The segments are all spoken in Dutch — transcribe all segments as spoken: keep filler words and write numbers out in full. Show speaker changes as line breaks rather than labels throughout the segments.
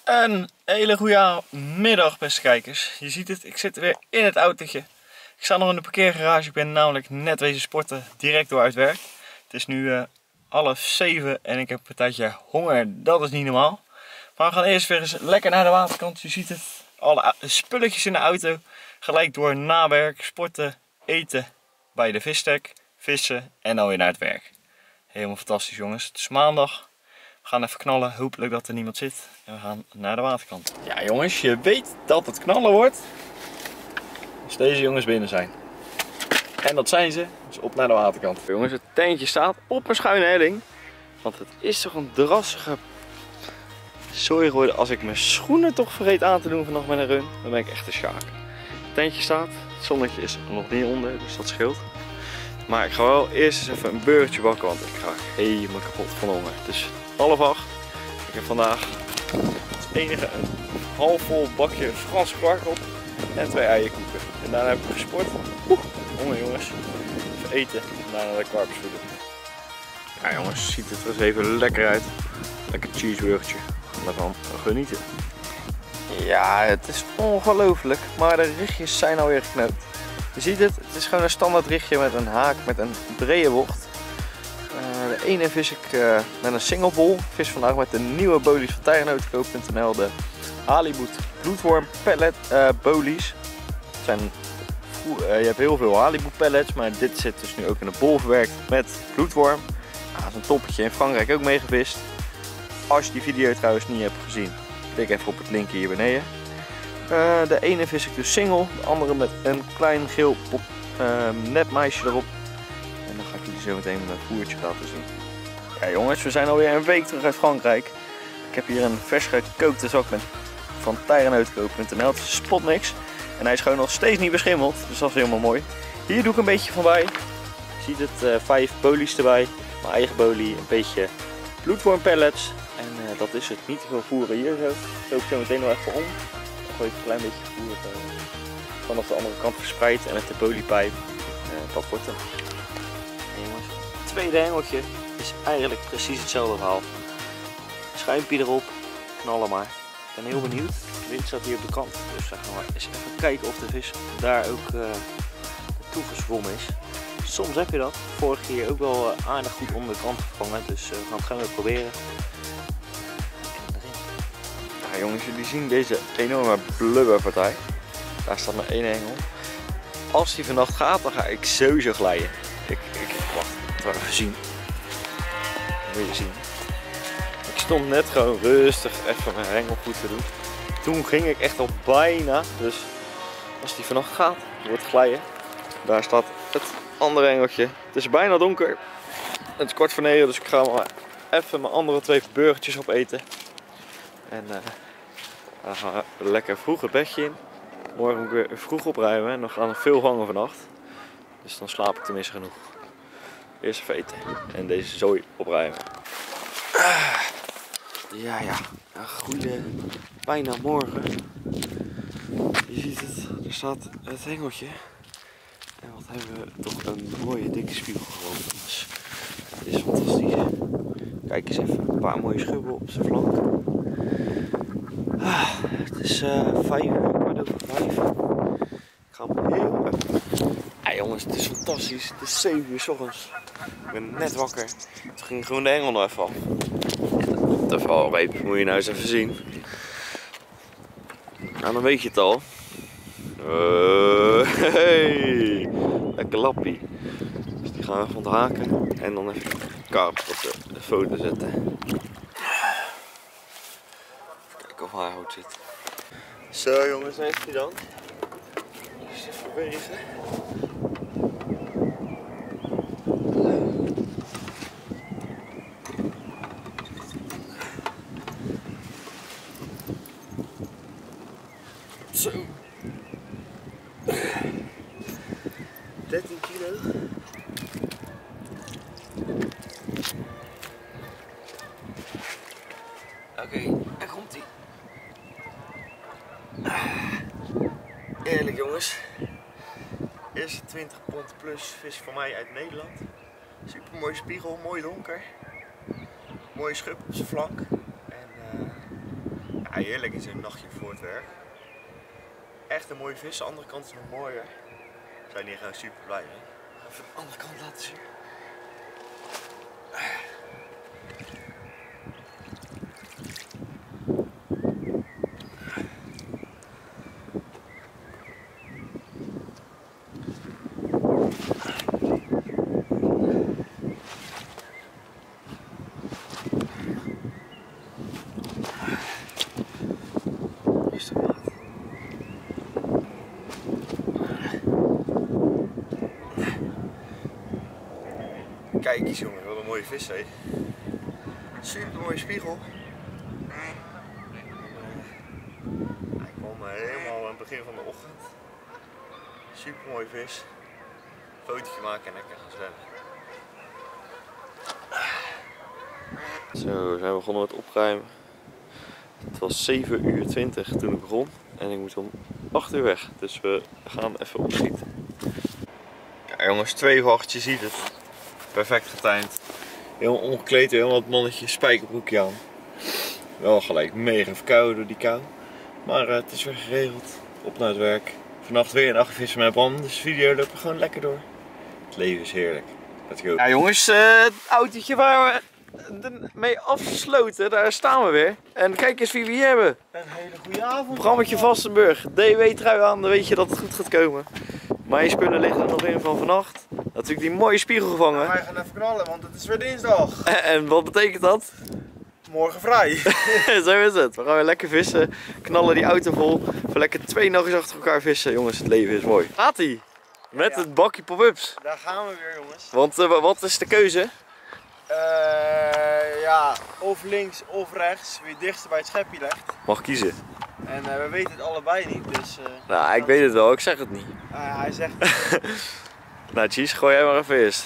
Een hele goede middag, beste kijkers. Je ziet het, ik zit weer in het autootje. Ik sta nog in de parkeergarage. Ik ben namelijk net wezen sporten direct door uit werk. Het is nu uh, half zeven en ik heb een tijdje honger. Dat is niet normaal. Maar we gaan eerst weer eens lekker naar de waterkant. Je ziet het, alle spulletjes in de auto. Gelijk door nawerk, sporten, eten bij de visstek, vissen en dan weer naar het werk. Helemaal fantastisch, jongens. Het is maandag. We gaan even knallen, hopelijk dat er niemand zit. En we gaan naar de waterkant. Ja jongens, je weet dat het knallen wordt als deze jongens binnen zijn. En dat zijn ze, dus op naar de waterkant. Jongens, het tentje staat op een schuine helling. Want het is toch een drassige zooi geworden. Als ik mijn schoenen toch vergeet aan te doen vannacht met een run, dan ben ik echt een schaak. Het tentje staat, het zonnetje is er nog niet onder, dus dat scheelt. Maar ik ga wel eerst eens even een burgertje bakken, want ik ga helemaal kapot van honger. Dus half acht. Ik heb vandaag als enige een half vol bakje Franse kwark op en twee eierkoeken. En daarna heb ik gesport. Oeh, honger jongens. Even eten en daarna de kwarkjes voeden. Ja jongens, ziet het er eens even lekker uit. Lekker cheeseburgertje. Daarvan genieten. Ja, het is ongelooflijk, maar de richtjes zijn alweer geknoopt. Je ziet het, het is gewoon een standaard richtje met een haak met een brede bocht. Uh, de ene vis ik uh, met een single bol. Ik vis vandaag met de nieuwe bolies van tijgernotenkoop punt n l, de Halibut bloedworm pellet uh, bolies. Het zijn, uh, je hebt heel veel Halibut pellets, maar dit zit dus nu ook in een bol verwerkt met bloedworm. Ah, dat is een toppetje, in Frankrijk ook meegevist. Als je die video trouwens niet hebt gezien, klik even op het linkje hier beneden. Uh, de ene vis ik dus single, de andere met een klein geel pop, uh, netmeisje erop. En dan ga ik jullie zo meteen mijn voertje laten zien. Ja jongens, we zijn alweer een week terug uit Frankrijk. Ik heb hier een vers gekookte zak met van tijgernotenkoop punt n l. Het is een spotmix. En hij is gewoon nog steeds niet beschimmeld, dus dat is helemaal mooi. Hier doe ik een beetje van bij. Je ziet het, uh, vijf bolies erbij. Mijn eigen bolie, een beetje bloedworm pellets. En uh, dat is het, niet te veel voeren hier zo. Zo ik zo meteen nog even om. Gooi ik een klein beetje voer uh, vanaf de andere kant verspreid en met de boliepijp. Uh, dat wordt hem. En jongens, het tweede hengeltje is eigenlijk precies hetzelfde verhaal. Schuimpje erop, knallen maar. Ik ben heel benieuwd. De wind staat hier op de kant, dus we gaan maar eens even kijken of de vis daar ook uh, naartoe gezwommen is. Soms heb je dat. Vorige keer ook wel uh, aardig goed onder de kant gevangen, dus uh, we gaan het gewoon weer proberen. Ja, jongens, jullie zien deze enorme blubberpartij. Daar staat maar één engel. Als die vannacht gaat, dan ga ik sowieso glijden. Ik, ik wacht, dat we even zien. Dat wil je zien. Ik stond net gewoon rustig even mijn hengel goed te doen. Toen ging ik echt al bijna. Dus als die vannacht gaat, wordt glijden. Daar staat het andere engeltje. Het is bijna donker. Het is kwart voor negen, dus ik ga maar even mijn andere twee burgertjes opeten. En uh, dan gaan we lekker vroeg het bedje in. Morgen moet ik weer vroeg opruimen en dan gaan we veel vangen vannacht. Dus dan slaap ik tenminste genoeg. Eerst even eten en deze zooi opruimen. Ah, ja, ja, ja, goede bijna morgen. Je ziet het, er staat het hengeltje. En wat hebben we toch een mooie dikke spiegel gewonnen. Dus het is fantastisch. Kijk eens even, een paar mooie schubben op zijn flank. Ah, het is uh, vijf uur, kwart over vijf. Ik ga hem heel even. Ja jongens, het is fantastisch. Het is zeven uur 's ochtends. Ik ben net wakker. Toen ging gewoon de hengel nog even af. De valreep moet je nou eens even zien. Nou, dan weet je het al. Uh, hey, lekker lappie. Dus die gaan we even onthaken en dan even karp op de, de foto zetten. Kijken of hij goed zit. Zo jongens, daar heeft hij dan. Dus even wezen. Zo. dertien kilo. Oké, okay, daar komt hij. Eerlijk jongens. Eerste twintig pond plus vis voor mij uit Nederland. Super mooie spiegel, mooi donker. Mooie schub op zijn flank. En uh, ja, heerlijk in zo'n nachtje voor het werk. Echt een mooie vis, de andere kant is nog mooier. We zijn hier gewoon super blij mee. Even de andere kant laten zien. Kijk eens jongen, wat een mooie vis hé. Super mooie spiegel. Hij kwam helemaal aan het begin van de ochtend. Super mooie vis. Fotootje maken en lekker gaan zwemmen. Zo, we zijn begonnen met opruimen. Het was zeven uur twintig toen ik begon en ik moet om acht uur weg. Dus we gaan even opschieten. Ja jongens, twee wacht, je ziet het. Perfect getimed. Helemaal omgekleed, helemaal het mannetje, spijkerbroekje aan. Wel gelijk mega verkouden door die kou. Maar uh, het is weer geregeld. Op naar het werk. Vannacht weer een nachtje vissen met Bram. Dus de video loopt gewoon lekker door. Het leven is heerlijk. Let's go. Ja jongens, uh, het autootje waar we mee afsloten, daar staan we weer. En kijk eens wie we hier hebben.
Een hele goede avond.
Brammetje Vastenburg. D W-trui aan, dan weet je dat het goed gaat komen. Mijn spullen liggen er nog in van vannacht. Natuurlijk die mooie spiegel gevangen.
Ja, wij gaan even knallen, want het is weer dinsdag.
En, en wat betekent dat?
Morgen vrij.
Zo is het. We gaan weer lekker vissen. Knallen die auto vol. Voor lekker twee nachtjes achter elkaar vissen. Jongens, het leven is mooi. Gaat ie? Met
ja.
het bakje pop-ups.
Daar gaan we weer jongens.
Want uh, wat is de keuze?
Uh, ja, of links of rechts. Wie het dichtst bij het schepje legt.
Mag kiezen.
En uh, we weten het allebei niet, dus... Uh,
nou, ik weet het wel. Ik zeg het niet.
Uh, hij zegt
nou, Cheese, gooi jij maar even eerst.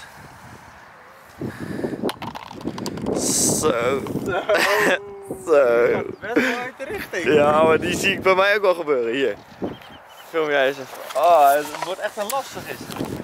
Zo. Zo.
Best wel uit de richting.
Ja, maar die zie ik bij mij ook wel gebeuren. Hier. Film jij eens even.
Oh, het wordt echt een lastig is.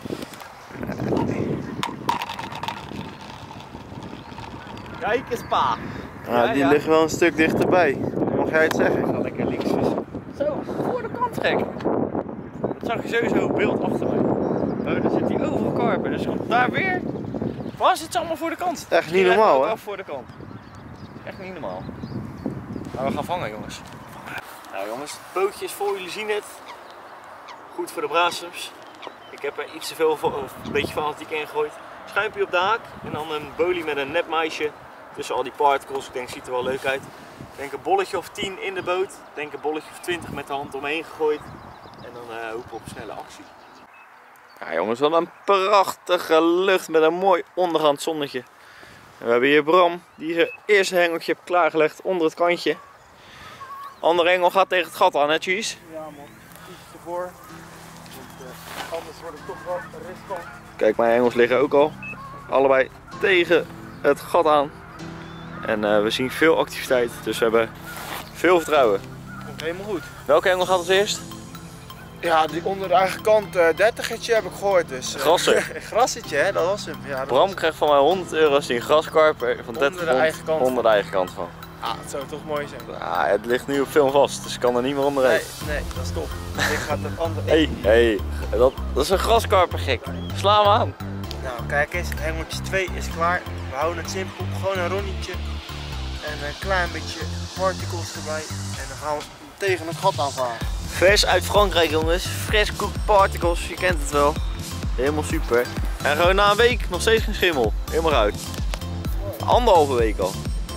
Kijk eens pa.
Ah, ja, die ja. liggen wel een stuk dichterbij. Mag jij het zeggen?
Ik ga lekker links vissen. Zo, voor de kant gek.
Dat zag je sowieso op beeld achter mij. Oh, daar zit hij overal karpen. Dus daar weer. Waar zit ze allemaal voor de kant?
Echt niet normaal hè?
Af voor de kant. Echt niet normaal. Maar we gaan vangen jongens. Nou jongens, het bootje is vol, jullie zien het. Goed voor de braasums. Ik heb er iets te veel, een beetje fanatiek in gegooid. Schuimpje op de haak en dan een bolie met een nepmeisje. Tussen al die particles, ik denk ziet er wel leuk uit. Ik denk een bolletje of tien in de boot. Ik denk een bolletje of twintig met de hand omheen gegooid. En dan uh, hopen we op snelle actie. Ja jongens, wat een prachtige lucht met een mooi ondergaand zonnetje. En we hebben hier Bram, die zijn eerste hengeltje heeft klaargelegd onder het kantje. Andere hengel gaat tegen het gat aan, hè Cheese?
Ja man, iets ervoor. Want, uh, anders wordt het toch wel riskant.
Kijk, mijn hengels liggen ook al. Allebei tegen het gat aan. En uh, we zien veel activiteit, dus we hebben veel vertrouwen.
Komt helemaal goed.
Welke hengel gaat als eerst?
Ja, die onder de eigen kant uh, dertigetje heb ik gehoord. Dus, uh,
Grasser.
Grassetje, hè? Dat was hem. Ja, dat
Bram
was...
krijgt van mij honderd euro als hij een graskarper van dertig
onder de eigen kant.
onder de eigen kant van.
Ah, het zou toch mooi zijn.
Ah, het ligt nu op film vast, dus ik kan er niet meer onderuit.
Nee, nee, dat is top. Ik ga het andere.
Hé, hey, hey, dat, dat is een graskarper gek. Sla hem aan.
Nou, kijk eens, hengeltje twee is klaar. We houden het simpel, gewoon een ronnetje. En een klein beetje particles erbij. En dan gaan we tegen het gat aanvaren.
Vers uit Frankrijk jongens, fresh cooked particles, je kent het wel. Helemaal super. En gewoon na een week nog steeds geen schimmel, helemaal uit. Anderhalve week al.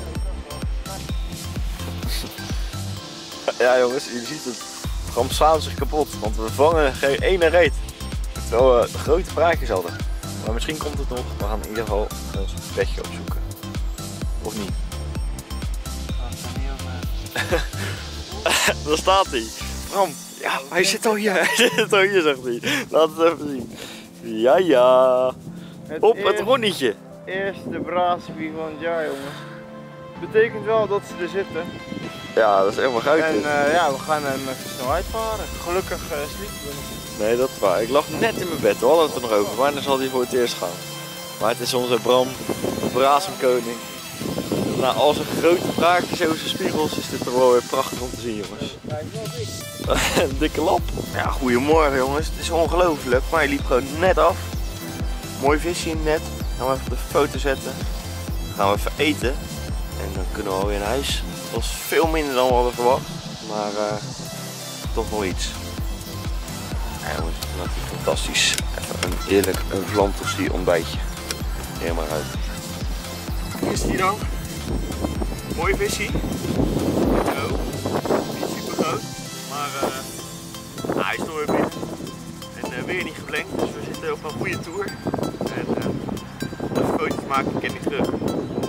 Ja jongens, jullie ziet het. Bram slaapt zich kapot, want we vangen geen ene reet. Terwijl we grote praatjes hadden. Maar misschien komt het nog, we gaan in ieder geval ons bedje opzoeken. Of niet? Daar staat hij. Bram, ja, hij zit al hier, hij zit al hier, zegt hij. Laat het even zien. Ja, ja. Op het ronnetje.
Eerste braaspie van het jaar, jongens. Betekent wel dat ze er zitten.
Ja, dat is helemaal goud.
En uh, ja, we gaan hem even snel uitvaren. Gelukkig uh, sliep ik nog.
Nee, dat is waar. Ik lag net in mijn bed, we hadden het er nog over. Maar dan zal hij voor het eerst gaan. Maar het is onze Bram, de brasemkoning. Na al zijn grote praatjes over zijn spiegels is dit toch wel weer prachtig om te zien, jongens. Een dikke lap.
Ja, goedemorgen jongens. Het is ongelooflijk, maar hij liep gewoon net af. Mooi visje in het net. Gaan we even op de foto zetten. Dan gaan we even eten. En dan kunnen we alweer naar huis. Dat was veel minder dan we hadden verwacht. Maar uh, toch nog iets. Ja jongens, het is natuurlijk fantastisch. Even een heerlijk een vlamtosti ontbijtje. Helemaal uit. Hier is die dan. Mooi visje. Zo. Niet super groot. Maar uh, nou, hij is nog weer binnen. En uh, weer niet geblenkt. Dus we zitten op een goede tour. En uh, even foto's maken, ik ken niet terug.